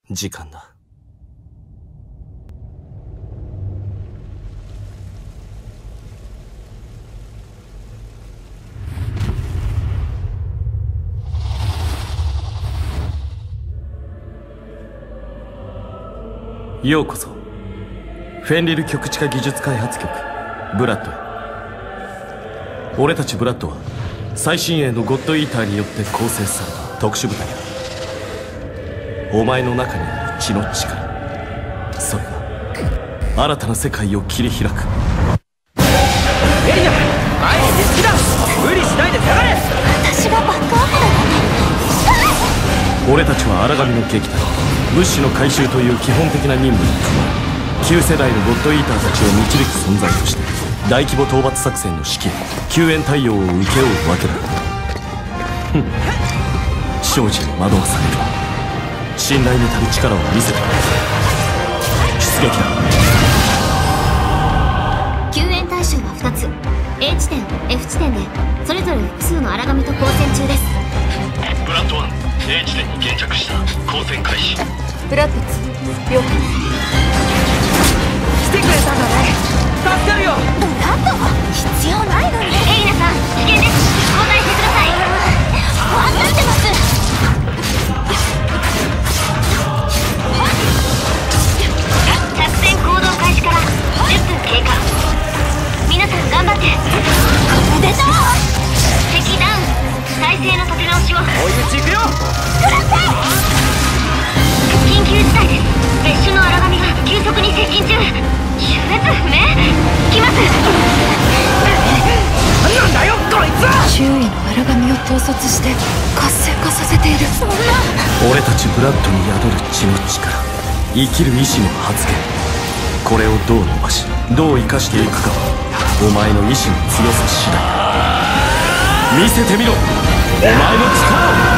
時間だ。ようこそフェンリル極地化技術開発局ブラッドへ。俺たちブラッドは最新鋭のゴッドイーターによって構成された特殊部隊だ。お前の中にある血の力、それが新たな世界を切り開く。 エリナ、前に出過ぎだ。無理しないで下がれ。 私がバックアップだなんて。 俺たちは荒神の撃退、物資の回収という基本的な任務に加え、旧世代のゴッドイーターたちを導く存在として大規模討伐作戦の指揮、救援対応を請け負うわけだ。生じに惑わされる。信頼に足る力を見せてくれ。出撃だ。 救援対象は2つ。 A 地点 F 地点でそれぞれ複数の荒神と交戦中です。 ブラッド1、A 地点に現着した。交戦開始。 ブラッド2、了解。 来てくれたんだね。助かるよ。 ブラッド必要ないのに。エリナさん、危険です。交代してください。分かってます。作戦行動開始から10分経過。皆さん頑張って。おめでとう。敵ダウン。体勢の立て直しを。 追い打ち行くよ。 緊急事態です。別種の荒神が急速に接近中。種別不明。来ます。 なんだよこいつ。 周囲の荒神を統率して活性化させている。そんな。 俺たちブラッドに宿る血の力、生きる意志の発現、これをどう伸ばしどう生かしていくかはお前の意志の強さ次第だ。見せてみろ、お前の力を。